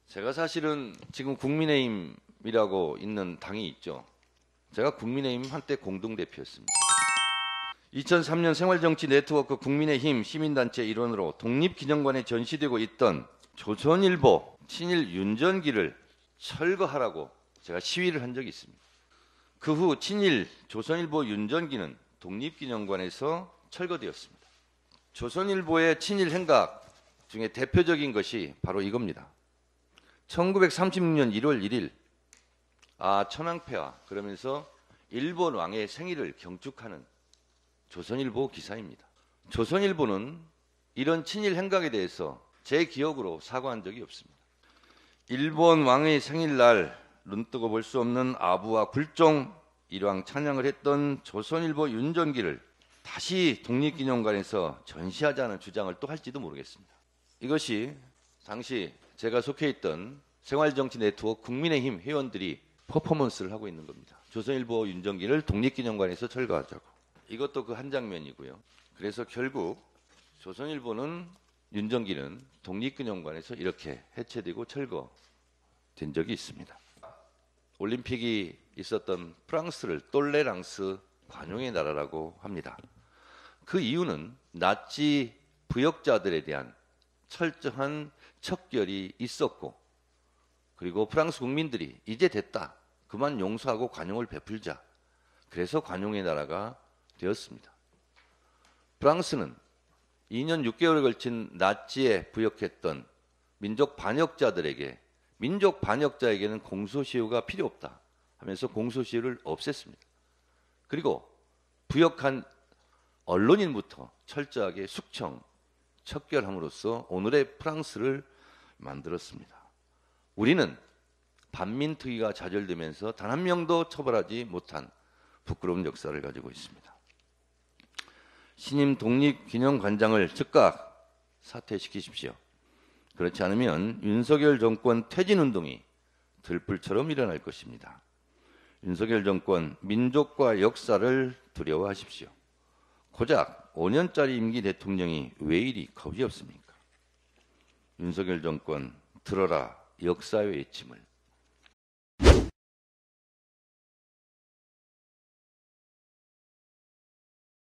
제가 사실은 지금 국민의힘이라고 있는 당이 있죠. 제가 국민의힘 한때 공동대표였습니다. 2003년 생활정치 네트워크 국민의힘 시민단체 일원으로 독립기념관에 전시되고 있던 조선일보 친일 윤전기를 철거하라고 제가 시위를 한 적이 있습니다. 그 후 친일 조선일보 윤전기는 독립기념관에서 철거되었습니다. 조선일보의 친일 행각 중에 대표적인 것이 바로 이겁니다. 1936년 1월 1일 천황폐하 그러면서 일본 왕의 생일을 경축하는 조선일보 기사입니다. 조선일보는 이런 친일 행각에 대해서 제 기억으로 사과한 적이 없습니다. 일본 왕의 생일날 눈뜨고 볼 수 없는 아부와 굴종 일왕 찬양을 했던 조선일보 윤전기를 다시 독립기념관에서 전시하자는 주장을 또 할지도 모르겠습니다. 이것이 당시 제가 속해 있던 생활정치 네트워크 국민의힘 회원들이 퍼포먼스를 하고 있는 겁니다. 조선일보 윤전기를 독립기념관에서 철거하자고. 이것도 그 한 장면이고요. 그래서 결국 조선일보는 윤전기는 독립기념관에서 이렇게 해체되고 철거된 적이 있습니다. 올림픽이 있었던 프랑스를 똘레랑스 관용의 나라라고 합니다. 그 이유는 나치 부역자들에 대한 철저한 척결이 있었고, 그리고 프랑스 국민들이 이제 됐다, 그만 용서하고 관용을 베풀자, 그래서 관용의 나라가 되었습니다. 프랑스는 2년 6개월에 걸친 나치에 부역했던 민족 반역자들에게 민족 반역자에게는 공소시효가 필요 없다 하면서 공소시효를 없앴습니다. 그리고 부역한 언론인부터 철저하게 숙청, 척결함으로써 오늘의 프랑스를 만들었습니다. 우리는 반민특위가 좌절되면서 단 한 명도 처벌하지 못한 부끄러운 역사를 가지고 있습니다. 신임 독립기념관장을 즉각 사퇴시키십시오. 그렇지 않으면 윤석열 정권 퇴진운동이 들불처럼 일어날 것입니다. 윤석열 정권 민족과 역사를 두려워하십시오. 고작 5년짜리 임기 대통령이 왜 이리 겁이 없습니까? 윤석열 정권 들어라 역사의 외침을.